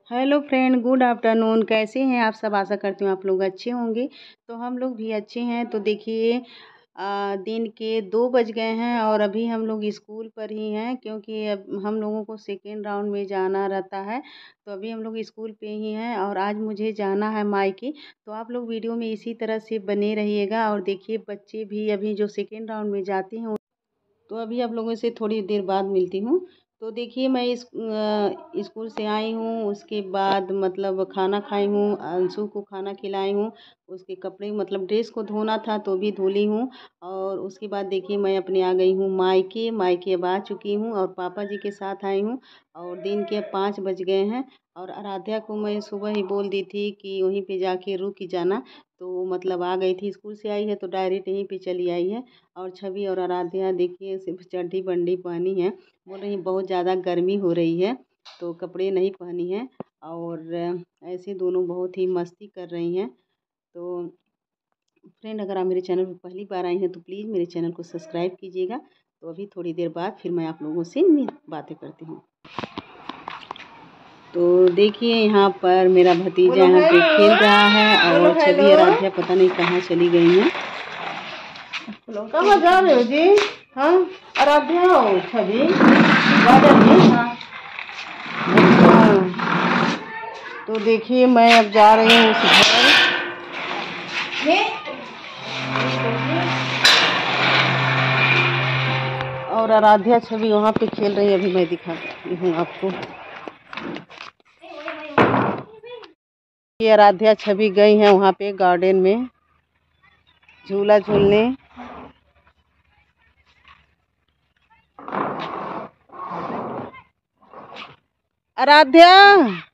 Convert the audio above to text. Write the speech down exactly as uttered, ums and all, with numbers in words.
Hello friend, good afternoon. कैसे हैं आप सब? आशा करती हूँ आप लोग अच्छे होंगे। तो हम लोग भी अच्छे हैं। तो देखिए, आ, दिन के दो बज गए हैं और अभी हम लोग स्कूल पर ही हैं, क्योंकि अब हम लोगों को सेकेंड राउंड में जाना रहता है। तो अभी हम लोग स्कूल पे ही हैं और आज मुझे जाना है मायके। तो आप लोग वीडियो में इसी तरह से बने रहिएगा। और देखिए, बच्चे भी अभी जो सेकेंड राउंड में जाते हैं, तो अभी आप लोगों से थोड़ी देर बाद मिलती हूँ। तो देखिए, मैं इस अ, स्कूल से आई हूँ, उसके बाद मतलब खाना खाई हूँ, अंशु को खाना खिलाई हूँ। उसके कपड़े मतलब ड्रेस को धोना था तो भी धुली हूँ। और उसके बाद देखिए, मैं अपने आ गई हूँ मायके। मायके अब आ चुकी हूँ और पापा जी के साथ आई हूँ। और दिन के पाँच बज गए हैं। और आराध्या को मैं सुबह ही बोल दी थी कि वहीं पे जाके रुक जाना। तो मतलब आ गई थी, स्कूल से आई है तो डायरेक्ट यहीं पे चली आई है। और छवि और आराध्या देखिए, सिर्फ चड्ढी बंडी पहनी है। बोल रही बहुत ज़्यादा गर्मी हो रही है तो कपड़े नहीं पहनी है। और ऐसे दोनों बहुत ही मस्ती कर रही हैं। तो फ्रेंड, अगर आप मेरे चैनल पर पहली बार आई हैं तो प्लीज़ मेरे चैनल को सब्सक्राइब कीजिएगा। तो अभी थोड़ी देर बाद फिर मैं आप लोगों से बातें करती हूँ। तो देखिए, यहाँ पर मेरा भतीजा यहाँ पे खेल रहा है और छवि आराध्या पता नहीं कहाँ चली गई हैं। कहाँ जा रहे हो जी? हाँ, आराध्या हो छवि गार्डन में। हाँ। तो देखिए, मैं अब जा रही हूँ उस घर। और आराध्या छवि वहाँ पे खेल रही है। अभी मैं दिखाती हूँ आपको। ये आराध्या छवि गई है वहाँ पे गार्डन में झूला झूलने। आराध्या